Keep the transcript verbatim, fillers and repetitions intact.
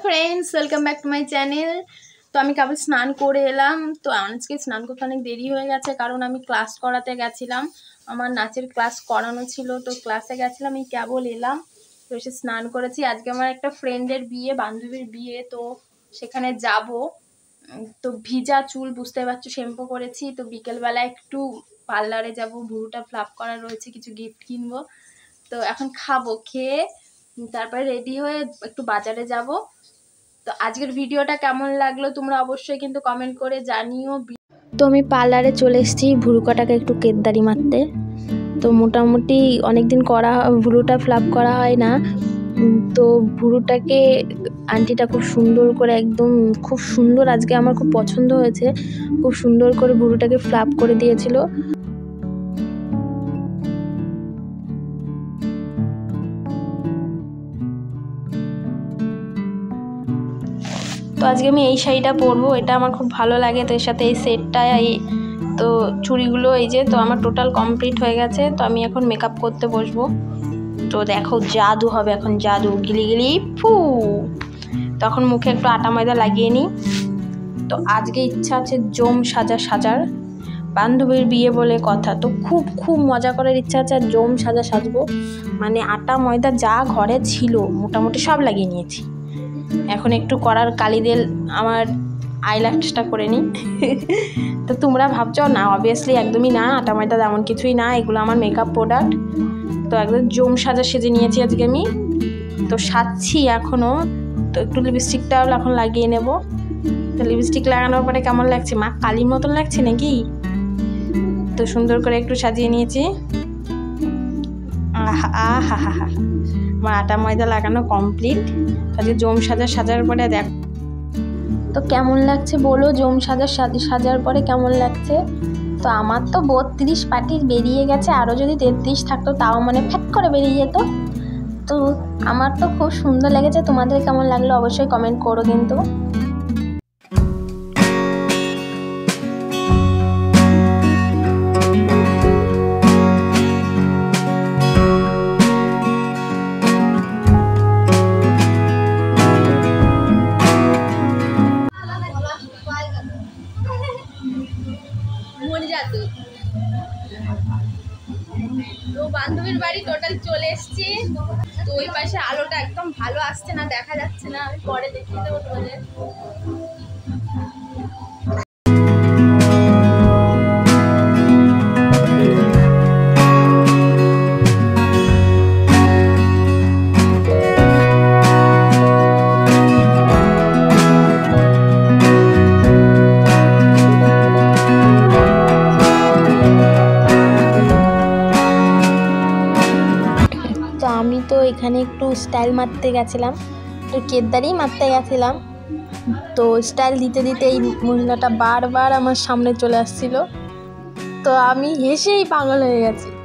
Friends welcome back to my channel. तो আমি কেবল স্নান করে এলাম। তো আজকে স্নান করতে অনেক দেরি হয়ে গেছে, কারণ আমি ক্লাস করাতে গেছিলাম, আমার নাচের ক্লাস করানো ছিল। তো ক্লাসে গেছিলাম, আমি কেবল এলাম, তো এসে স্নান করেছি। আজকে আমার একটা ফ্রেন্ডের বিয়ে, বান্ধবীর বিয়ে, তো সেখানে যাব। তো ভিজা চুল, বুঝতে পারছো, শ্যাম্পু করেছি। তো বিকেলবেলা একটু পার্লারে যাব, ভুরুটা ফ্লাপ করা রয়েছে, কিছু গিফট কিনবো। তো এখন খাবো, খেয়ে তারপরে রেডি হয়ে একটু বাজারে যাব। তো আজকের ভিডিওটা কেমন লাগলো তোমরা অবশ্যই কিন্তু কমেন্ট করে জানিও। তো আমি পার্লারে চলে এসেছি ভুরু কাটাকে একটু কেদারি মারতে। তো মোটামুটি অনেক দিন করা, ভুরুটা ফ্লাপ করা হয় না। তো ভুরুটাকে আন্টিটা খুব সুন্দর করে, একদম খুব সুন্দর, আজকে আমার খুব পছন্দ হয়েছে, খুব সুন্দর করে ভুরুটাকে ফ্লাপ করে দিয়েছিল। তো আজকে আমি এই শাড়িটা পরবো, এটা আমার খুব ভালো লাগে। তো এর সাথে এই সেটটা, এই তো চুড়িগুলো, এই যে, তো আমার টোটাল কমপ্লিট হয়ে গেছে। তো আমি এখন মেকআপ করতে বসবো। তো দেখো জাদু হবে এখন, জাদু, গিলি গিলি ফু। তখন মুখে একটু আটা ময়দা লাগিয়ে নিই। তো আজকে ইচ্ছা আছে জম সাজা সাজার, বান্ধবীর বিয়ে বলে কথা। তো খুব খুব মজা করার ইচ্ছা আছে, আর জম সাজা সাজবো। মানে আটা ময়দা যা ঘরে ছিল মোটামুটি সব লাগিয়ে নিয়েছি। এখন একটু করার কালি দিয়ে আমার আইল্যাশটা করে নিই। তো তোমরা ভাবছো না, অবভিয়াসলি একদমই না, আটা ময়দা তেমন কিছুই না, এগুলো আমার মেকআপ প্রোডাক্ট। তো একদম জম সাজা সেজে নিয়েছি আজকে আমি। তো সাজছি এখনও। তো একটু লিপস্টিকটাও এখন লাগিয়ে নেব। তো লিপস্টিক লাগানোর পরে কেমন লাগছে, মা কালির মতন লাগছে নাকি? তো সুন্দর করে একটু সাজিয়ে নিয়েছি। আহা আহা হা হা, আমার আটা ময়দা লাগানো কমপ্লিট। আজকে জম সাজা সাজার পরে দেখ তো কেমন লাগছে বলো, জম সাজা সাজার পরে কেমন লাগছে? তো আমার তো বত্রিশ পাটি বেরিয়ে গেছে, আরও যদি তেত্রিশ থাকতো তাও মানে ফ্যাট করে বেরিয়ে যেত। তো আমার তো খুব সুন্দর লেগেছে। তোমাদের কেমন লাগলো অবশ্যই কমেন্ট করো কিন্তু। তো বান্ধবীর বাড়ি টোটাল চলে এসেছি। তো ওই পাশে আলোটা একদম ভালো আসছে না, দেখা যাচ্ছে না, আমি পরে দেখিয়ে দেবো তোমাদের। আমি তো এখানে একটু স্টাইল মারতে গেছিলাম, একটু কেদারি মারতে গেছিলাম। তো স্টাইল দিতে দিতে এই মহিলাটা বারবার আমার সামনে চলে আসছিল। তো আমি হেসেই পাগল হয়ে গেছি।